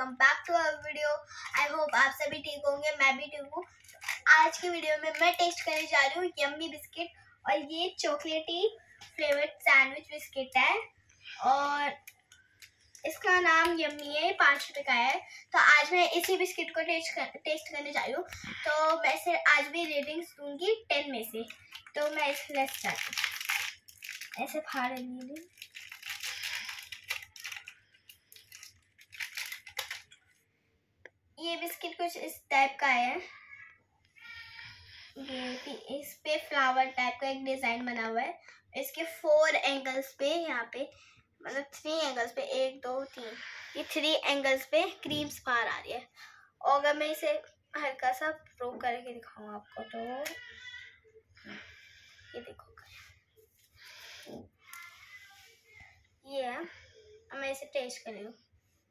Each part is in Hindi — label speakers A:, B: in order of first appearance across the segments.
A: Welcome back to our video. I hope आप सभी ठीक होंगे, मैं भी ठीक हूँ। आज की वीडियो में मैं टेस्ट करने जा रही हूँ यम्मी बिस्किट, और ये चॉकलेटी फ्लेवर्ड सैंडविच बिस्किट है और इसका नाम यम्मी है, 5 रुपए का है। तो आज मैं इसी बिस्किट को टेस्ट करने जा रही हूँ। तो मैं इसे आज भी रेटिंग्स दूंगी 10 में से। तो मैं इसे लेट्स स्टार्ट। ऐसे फाड़ ली। ये बिस्किट कुछ इस टाइप का है। ये इस पे फ्लावर टाइप का एक डिजाइन बना हुआ है। इसके 4 एंगल्स पे, यहाँ पे मतलब 3 एंगल्स पे, 1 2 3, ये 3 एंगल्स पे क्रीम्स बाहर आ रही है। और अगर मैं इसे हल्का सा प्रो करके दिखाऊं आपको, तो ये देखो, ये है। अब मैं इसे टेस्ट कर रही हूँ।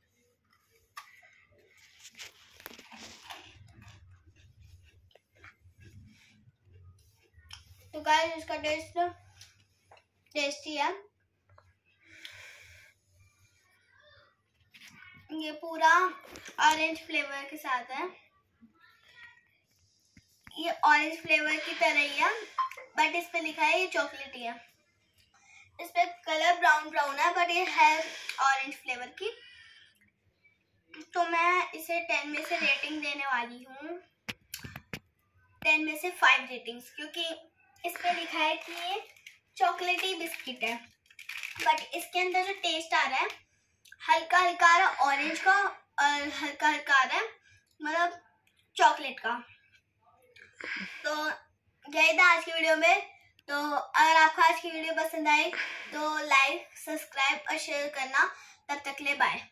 A: तो गाइस, इसका टेस्ट टेस्टी है। ये पूरा ऑरेंज फ्लेवर के साथ है। ये ऑरेंज फ्लेवर की तरह ही है, बट इस पे लिखा है ये चॉकलेटी है। इस पे कलर ब्राउन है, बट ये है ऑरेंज फ्लेवर की। तो मैं इसे 10 में से रेटिंग देने वाली हूँ। 10 में से 5 रेटिंग्स, क्योंकि इस पे लिखा है कि ये चॉकलेटी बिस्किट है, बट इसके अंदर जो टेस्ट आ रहा है हल्का हल्का आ रहा है ऑरेंज का, और हल्का हल्का आ रहा है मतलब चॉकलेट का। तो यही था आज की वीडियो में। तो अगर आपको आज की वीडियो पसंद आई तो लाइक, सब्सक्राइब और शेयर करना। तब तक ले बाय।